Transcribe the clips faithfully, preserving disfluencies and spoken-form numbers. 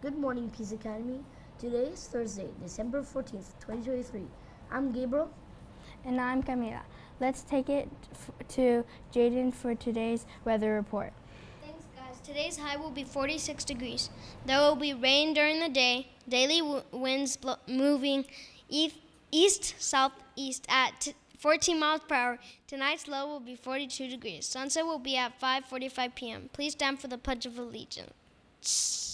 Good morning, Peace Academy. Today is Thursday, December fourteenth, twenty twenty-three. I'm Gabriel. And I'm Camila. Let's take it f to Jaden for today's weather report. Thanks, guys. Today's high will be forty-six degrees. There will be rain during the day, daily w winds moving east, east southeast at t fourteen miles per hour. Tonight's low will be forty-two degrees. Sunset will be at five forty-five p m Please stand for the Pledge of Allegiance.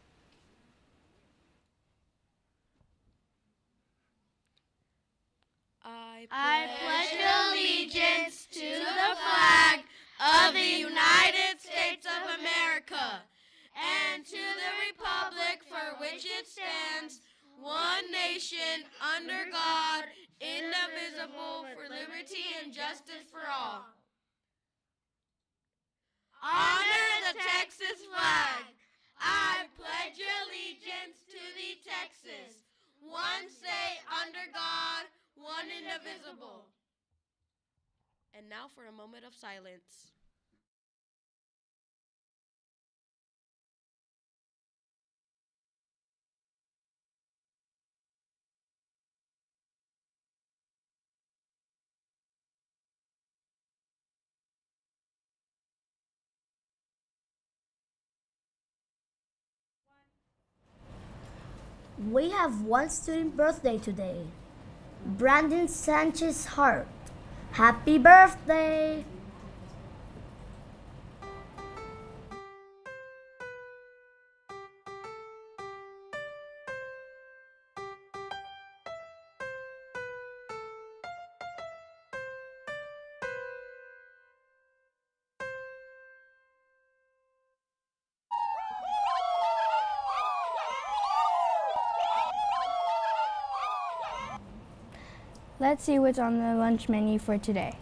I, I pledge allegiance to the flag of the United States of America and to the republic for which it stands, one nation, under God, indivisible, for liberty and justice for all. Honor the Texas flag. I pledge allegiance to the Texas, one state under God, one indivisible. And now for a moment of silence. We have one student birthday today. Brandon Sanchez Hart. Happy birthday! Let's see what's on the lunch menu for today.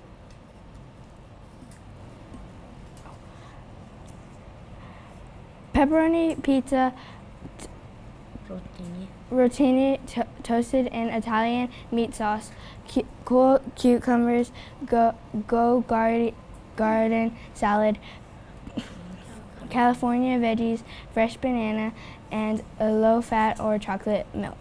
Pepperoni pizza, Rotini. rotini to toasted in Italian meat sauce, cu cool cucumbers, go, go garden, garden salad, California veggies, fresh banana, and a low-fat or chocolate milk.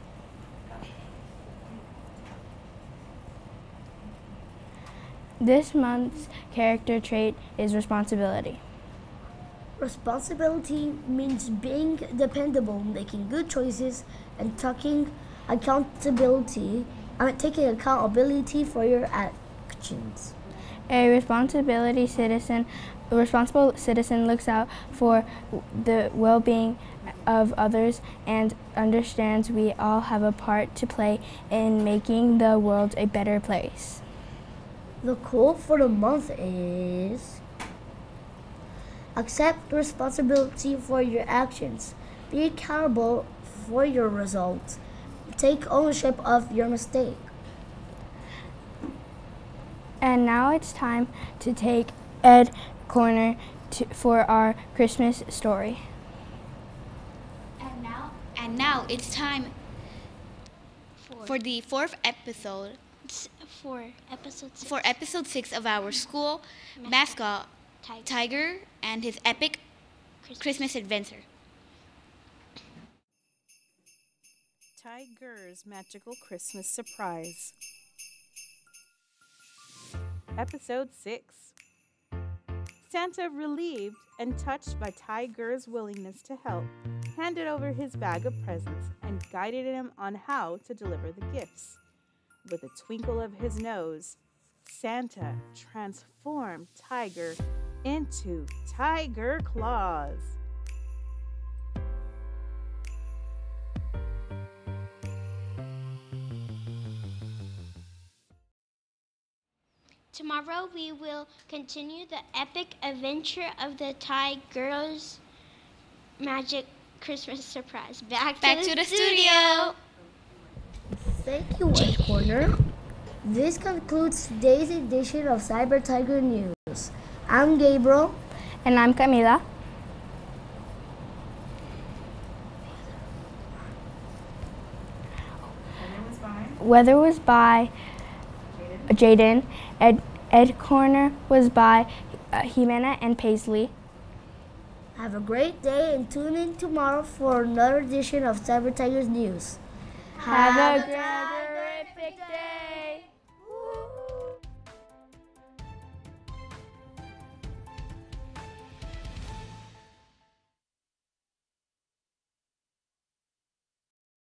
This month's character trait is responsibility. Responsibility means being dependable, making good choices, and taking accountability. I mean, taking accountability for your actions. A responsibility citizen, a responsible citizen looks out for the well-being of others and understands we all have a part to play in making the world a better place. The quote for the month is: accept responsibility for your actions. Be accountable for your results. Take ownership of your mistake. And now it's time to take Ed Corner to, for our Christmas story. And now, and now it's time for, for the fourth episode. For episode six. For episode six of our school mascot, Tiger, Tiger and his epic Christmas, Christmas adventure. Tiger's Magical Christmas Surprise. Episode six. Santa, relieved and touched by Tiger's willingness to help, handed over his bag of presents and guided him on how to deliver the gifts. With a twinkle of his nose, Santa transformed Tiger into Tiger Claus. Tomorrow we will continue the epic adventure of the Tiger's Magic Christmas Surprise. Back, Back to, to the, the studio. studio. Thank you, Ed Corner. This concludes today's edition of Cyber Tiger News. I'm Gabriel. And I'm Camila. Weather was by Jaden. Ed, Ed Corner was by uh, Jimena and Paisley. Have a great day and tune in tomorrow for another edition of Cyber Tigers News. Have a terrific day.